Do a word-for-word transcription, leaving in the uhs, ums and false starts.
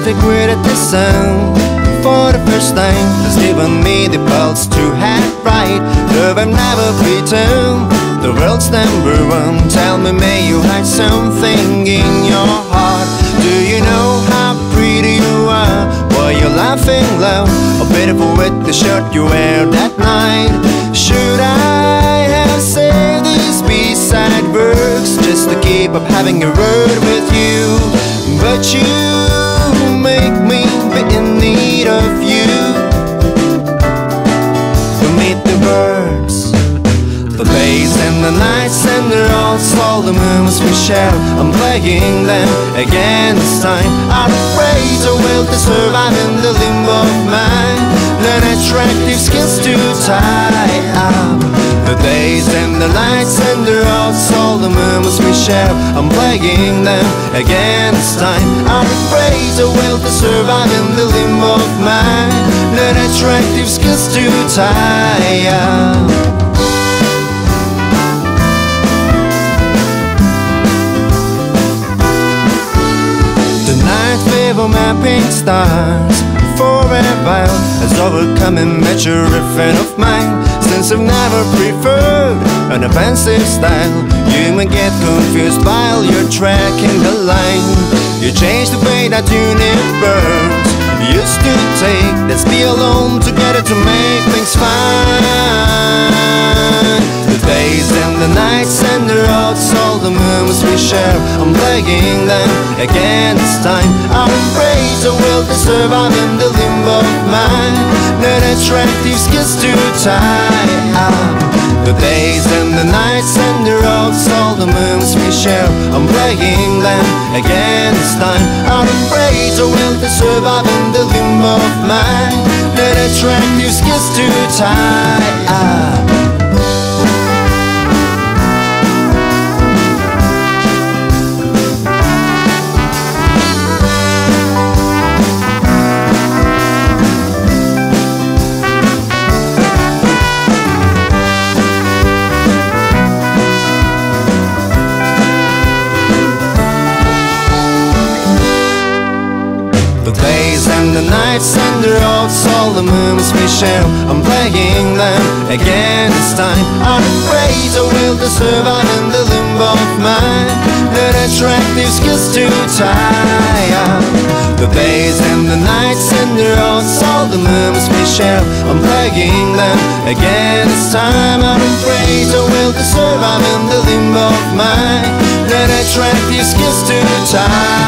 stick with it this sound. For the first time, has given me the pulse to head right. Love I've never pretend, the world's number one. Tell me, may you hide something in your heart? Do you know how pretty you are? While you're laughing loud, or beautiful with the shirt you wear that night? Should I have said these B-side words just to keep up having a word with you? But you make me be in need of you. We meet the birds, the days and the nights, and the roads, all the moments we share. I'm playing them again this time. I'm afraid I will to survive in the limbo of mine. Learn attractive skills to tie up the days and the nights and the roads, all the moments we share. I'm playing them again this time. I'm afraid I will to survive in the limbo of mine. Learn attractive skills to tie up. Fever mapping stars for a while has overcome a major friend of mine. Since I've never preferred an offensive style, you may get confused while you're tracking the line. You change the way that universe used to take. Let's be alone together to make things fine. The days and the nights and the roads, all the moments we share. I'm playing them again this time. I'm afraid I will survive in the limbo of mine. Not attractive skills to tie up the days and the nights and the roads, all the moments we share. I'm playing them again this time. I'm afraid I will survive in the limbo of mine. Not attractive skills to tie up. The nights and the roads, all the moments we share. I'm playing them again this time. I'm afraid I will survive in the limbo of mine. Not attractive skills to tie up the days and the nights and the roads, all the moments we share. I'm playing them again this time. I'm afraid I will survive in the limbo of mine. Not attractive skills to tie.